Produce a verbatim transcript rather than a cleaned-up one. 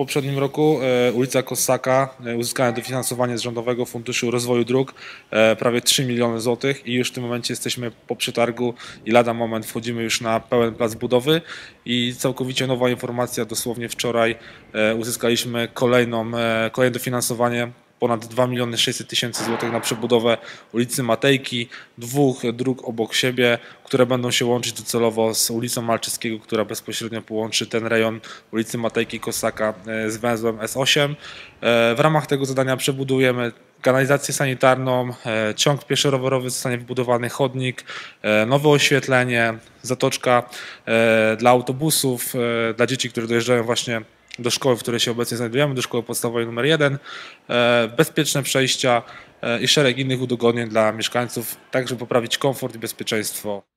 poprzednim roku ulica Kossaka uzyskała dofinansowanie z Rządowego Funduszu Rozwoju Dróg prawie trzy miliony złotych i już w tym momencie jesteśmy po przetargu i lada moment wchodzimy już na pełen plac budowy i całkowicie nowa informacja, dosłownie wczoraj uzyskaliśmy kolejną, kolejne dofinansowanie ponad dwa miliony sześćset tysięcy złotych na przebudowę ulicy Matejki, dwóch dróg obok siebie, które będą się łączyć docelowo z ulicą Malczyckiego, która bezpośrednio połączy ten rejon ulicy Matejki Kossaka z węzłem S osiem. W ramach tego zadania przebudujemy kanalizację sanitarną, ciąg pieszo-rowerowy zostanie wybudowany, chodnik, nowe oświetlenie, zatoczka dla autobusów, dla dzieci, które dojeżdżają właśnie do szkoły, w której się obecnie znajdujemy, do szkoły podstawowej numer jeden, bezpieczne przejścia i szereg innych udogodnień dla mieszkańców, tak żeby poprawić komfort i bezpieczeństwo.